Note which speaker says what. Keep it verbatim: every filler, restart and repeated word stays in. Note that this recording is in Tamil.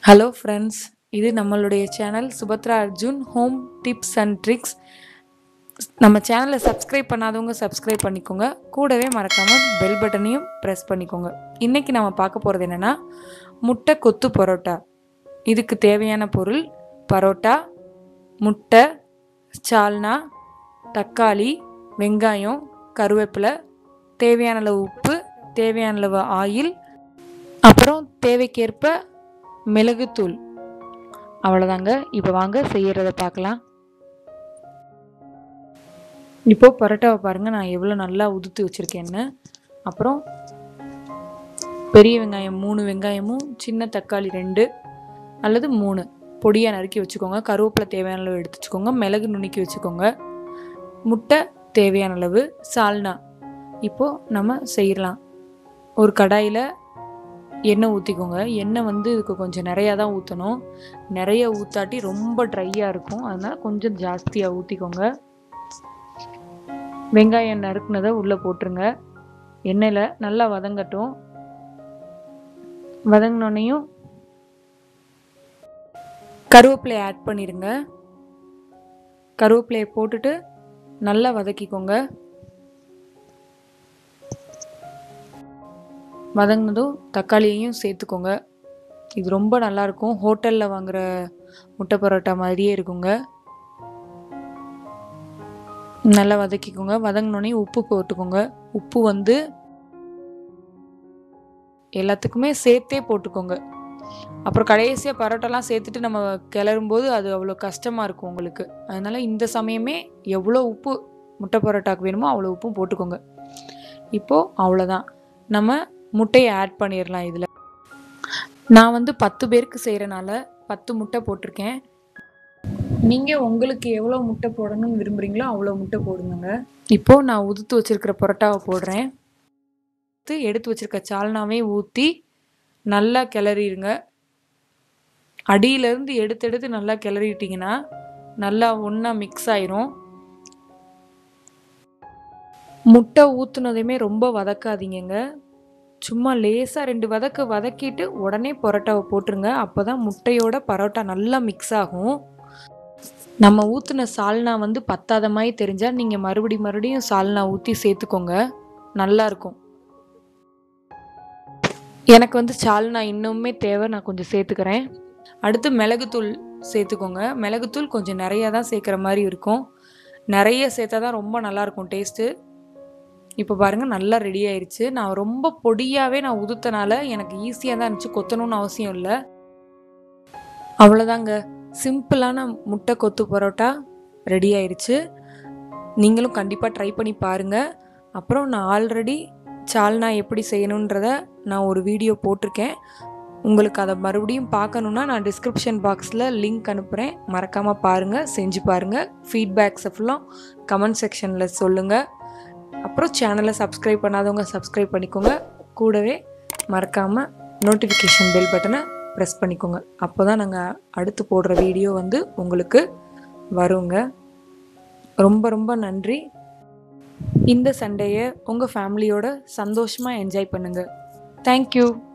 Speaker 1: ஹலோ ஃப்ரெண்ட்ஸ், இது நம்மளுடைய channel Subhadra Arjun home tips and tricks. நம்ம சேனலை சப்ஸ்கிரைப் பண்ணாதவங்க சப்ஸ்கிரைப் பண்ணிக்கோங்க. கூடவே மறக்காமல் பெல் பட்டனையும் ப்ரெஸ் பண்ணிக்கோங்க. இன்றைக்கி நம்ம பார்க்க போகிறது என்னென்னா முட்டை கொத்து பரோட்டா. இதுக்கு தேவையான பொருள் பரோட்டா, முட்டை, சால்னா, தக்காளி, வெங்காயம், கருவேப்பிலை, தேவையான அளவு உப்பு, தேவையான அளவு ஆயில், அப்புறம் தேவைக்கேற்ப மிளகுத்தூள். அவ்வளோதாங்க. இப்போ வாங்க செய்கிறத பார்க்கலாம். இப்போது பரோட்டாவை பாருங்கள், நான் எவ்வளோ நல்லா உதுத்து வச்சுருக்கேன்னு. அப்புறம் பெரிய வெங்காயம் மூணு வெங்காயமும், சின்ன தக்காளி ரெண்டு அல்லது மூணு பொடியாக நறுக்கி வச்சுக்கோங்க. கருவேப்பிலை தேவையான அளவு எடுத்து வச்சுக்கோங்க. மிளகு நுணுக்கி வச்சுக்கோங்க. முட்டை தேவையான அளவு, சால்னா. இப்போது நம்ம செய்யலாம். ஒரு கடாயில் எண்ணெய் ஊற்றிக்கோங்க. எண்ணெய் வந்து இதுக்கு கொஞ்சம் நிறையா தான் ஊற்றணும். நிறைய ஊற்றாட்டி ரொம்ப ட்ரையாக இருக்கும். அதனால் கொஞ்சம் ஜாஸ்தியாக ஊற்றிக்கோங்க. வெங்காயம் நறுக்குனதை உள்ளே போட்டுருங்க. எண்ணெயில் நல்லா வதங்கட்டும். வதங்கினோன்னையும் கருவேப்பிலையை ஆட் பண்ணிடுங்க. கருவேப்பிலையை போட்டுட்டு நல்லா வதக்கிக்கோங்க. வதங்கினதும் தக்காளியையும் சேர்த்துக்கோங்க. இது ரொம்ப நல்லாயிருக்கும். ஹோட்டலில் வாங்குகிற முட்டை பரோட்டா மாதிரியே இருக்குங்க. நல்லா வதக்கிக்கோங்க. வதங்கினோடனே உப்பு போட்டுக்கோங்க. உப்பு வந்து எல்லாத்துக்குமே சேர்த்தே போட்டுக்கோங்க. அப்புறம் கடைசியாக பரோட்டாலாம் சேர்த்துட்டு நம்ம கிளறும்போது அது அவ்வளோ கஷ்டமாக இருக்கும் உங்களுக்கு. அதனால் இந்த சமயமே எவ்வளோ உப்பு முட்டை பரோட்டாவுக்கு வேணுமோ அவ்வளோ உப்பும் போட்டுக்கோங்க. இப்போது அவ்வளோதான். நம்ம முட்டையை ஆட் பண்ணிடலாம். இதில் நான் வந்து பத்து பேருக்கு செய்கிறனால பத்து முட்டை போட்டிருக்கேன். நீங்கள் உங்களுக்கு எவ்வளோ முட்டை போடணும்னு விரும்புகிறீங்களோ அவ்வளோ முட்டை போடுங்க. இப்போது நான் உதுத்து வச்சுருக்கிற பரோட்டாவை போடுறேன். எடுத்து வச்சுருக்க சால்னாவே ஊற்றி நல்லா கிளறிடுங்க. அடியிலேருந்து எடுத்து எடுத்து நல்லா கிளறிட்டிங்கன்னா நல்லா ஒன்றா மிக்ஸ் ஆயிரும். முட்டை ஊற்றுனதையுமே ரொம்ப வதக்காதீங்க. சும்மா லேசாக ரெண்டு வதக்கு வதக்கிட்டு உடனே பரோட்டாவை போட்டுருங்க. அப்போ தான் முட்டையோட பரோட்டா நல்லா மிக்ஸ் ஆகும். நம்ம ஊற்றின சால்னா வந்து பத்தாத மாதிரி தெரிஞ்சால் நீங்கள் மறுபடி மறுபடியும் சால்னா ஊற்றி சேர்த்துக்கோங்க. நல்லாயிருக்கும். எனக்கு வந்து சால்னா இன்னுமே தேவை, நான் கொஞ்சம் சேர்த்துக்கிறேன். அடுத்து மிளகுத்தூள் சேர்த்துக்கோங்க. மிளகுத்தூள் கொஞ்சம் நிறையா தான் சேர்க்குற மாதிரி இருக்கும். நிறைய சேர்த்தா தான் ரொம்ப நல்லாயிருக்கும் டேஸ்ட்டு. இப்போ பாருங்கள், நல்லா ரெடி ஆயிடுச்சு. நான் ரொம்ப பொடியாகவே நான் உதுத்தனால எனக்கு ஈஸியாக தான் இருந்துச்சு. கொத்தணும்னு அவசியம் இல்லை. அவ்வளோதாங்க. சிம்பிளான முட்டை கொத்து பரோட்டா ரெடி ஆயிடுச்சு. நீங்களும் கண்டிப்பாக ட்ரை பண்ணி பாருங்கள். அப்புறம் நான் ஆல்ரெடி சால்னா எப்படி செய்யணுன்றத நான் ஒரு வீடியோ போட்டிருக்கேன். உங்களுக்கு அதை மறுபடியும் பார்க்கணுன்னா நான் டிஸ்கிரிப்ஷன் பாக்ஸில் லிங்க் அனுப்புகிறேன். மறக்காமல் பாருங்கள், செஞ்சு பாருங்கள். ஃபீட்பேக்ஸை ஃபுல்லாக கமெண்ட் செக்ஷனில் சொல்லுங்கள். அப்புறம் சேனலை சப்ஸ்கிரைப் பண்ணாதவங்க சப்ஸ்கிரைப் பண்ணிக்கோங்க. கூடவே மறக்காமல் நோட்டிஃபிகேஷன் பெல் பட்டனை ப்ரெஸ் பண்ணிக்கோங்க. அப்போ தான் நாங்கள் அடுத்து போடுற வீடியோ வந்து உங்களுக்கு வருங்க. ரொம்ப ரொம்ப நன்றி. இந்த சண்டேயை உங்கள் ஃபேமிலியோட சந்தோஷமாக என்ஜாய் பண்ணுங்கள். தேங்க்யூ.